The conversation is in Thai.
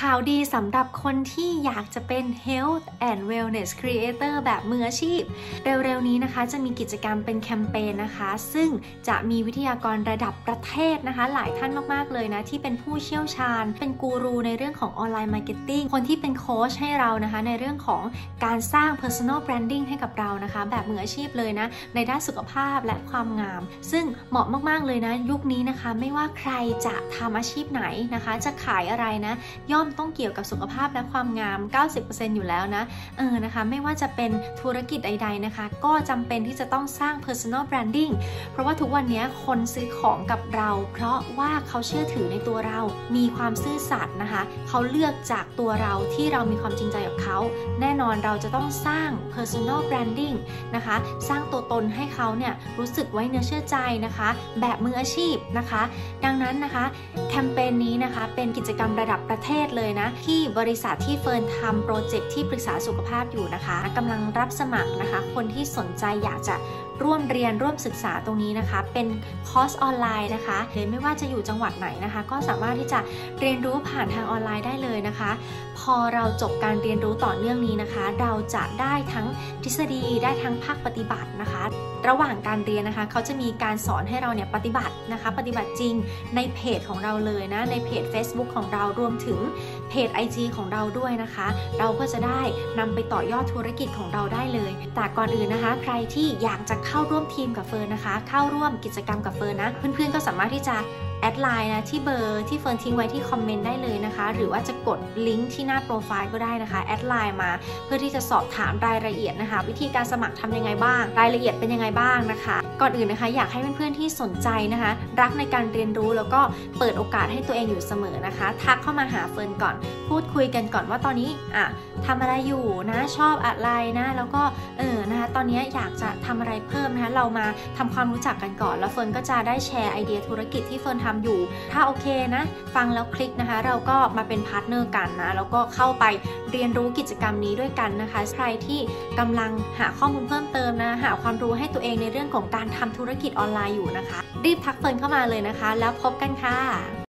ข่าวดีสำหรับคนที่อยากจะเป็น Health and Wellness Creator แบบมืออาชีพเร็วๆนี้นะคะจะมีกิจกรรมเป็นแคมเปญนะคะซึ่งจะมีวิทยากรระดับประเทศนะคะหลายท่านมากๆเลยนะที่เป็นผู้เชี่ยวชาญเป็นกูรูในเรื่องของออนไลน์มาร์เก็ตติ้งคนที่เป็นโค้ชให้เรานะคะในเรื่องของการสร้าง Personal Branding ให้กับเรานะคะแบบมืออาชีพเลยนะในด้านสุขภาพและความงามซึ่งเหมาะมากๆเลยนะยุคนี้นะคะไม่ว่าใครจะทำอาชีพไหนนะคะจะขายอะไรนะย่อมต้องเกี่ยวกับสุขภาพและความงาม 90% อยู่แล้วนะนะคะไม่ว่าจะเป็นธุรกิจใดๆนะคะก็จำเป็นที่จะต้องสร้าง Personal Branding เพราะว่าทุกวันนี้คนซื้อของกับเราเพราะว่าเขาเชื่อถือในตัวเรามีความซื่อสัตย์นะคะเขาเลือกจากตัวเราที่เรามีความจริงใจกับเขาแน่นอนเราจะต้องสร้าง Personal Branding นะคะสร้างตัวตนให้เขาเนี่ยรู้สึกไว้เนื้อเชื่อใจนะคะแบบมืออาชีพนะคะดังนั้นนะคะแคมเปญนี้นะคะเป็นกิจกรรมระดับประเทศเลยนะที่บริษัทที่เฟิร์นทำโปรเจกต์ที่ปรึกษาสุขภาพอยู่นะคะกำลังรับสมัครนะคะคนที่สนใจอยากจะร่วมเรียนร่วมศึกษาตรงนี้นะคะเป็นคอร์สออนไลน์นะคะไม่ว่าจะอยู่จังหวัดไหนนะคะก็สามารถที่จะเรียนรู้ผ่านทางออนไลน์ได้เลยนะคะพอเราจบการเรียนรู้ต่อเนื่องนี้นะคะเราจะได้ทั้งทฤษฎีได้ทั้งภาคปฏิบัตินะคะระหว่างการเรียนนะคะเขาจะมีการสอนให้เราเนี่ยปฏิบัตินะคะปฏิบัติจริงในเพจของเราเลยนะในเพจ Facebook ของเรารวมถึงเพจ IG ของเราด้วยนะคะเราก็จะได้นำไปต่อยอดธุรกิจของเราได้เลยแต่ก่อนอื่นนะคะใครที่อยากจะเข้าร่วมทีมกับเฟิร์นนะคะเข้าร่วมกิจกรรมกับเฟิร์นนะเพื่อนๆก็สามารถที่จะแอดไลน์นะที่เบอร์ที่เฟิร์นทิ้งไว้ที่คอมเมนต์ได้เลยนะคะหรือว่าจะกดลิงก์ที่หน้าโปรไฟล์ก็ได้นะคะแอดไลน์มาเพื่อที่จะสอบถามรายละเอียดนะคะวิธีการสมัครทำยังไงบ้างรายละเอียดเป็นยังไงบ้างนะคะก่อนอื่นนะคะอยากให้เพื่อนๆที่สนใจนะคะรักในการเรียนรู้แล้วก็เปิดโอกาสให้ตัวเองอยู่เสมอนะคะทักเข้ามาหาเฟิร์นก่อนพูดคุยกันก่อนว่าตอนนี้ทำอะไรอยู่นะชอบอะไรนะแล้วก็นะคะตอนนี้อยากจะทำอะไรเพิ่มนะคะเรามาทำความรู้จักกันก่อนแล้วเฟิร์นก็จะได้แชร์ไอเดียธุรกิจที่เฟิร์นทำอยู่ถ้าโอเคนะฟังแล้วคลิกนะคะเราก็มาเป็นพาร์ทเนอร์กันนะแล้วก็เข้าไปเรียนรู้กิจกรรมนี้ด้วยกันนะคะใครที่กำลังหาข้อมูลเพิ่มเติมนะหาความรู้ให้ตัวเองในเรื่องของการทำธุรกิจออนไลน์อยู่นะคะรีบทักเฟิร์นเข้ามาเลยนะคะแล้วพบกันค่ะ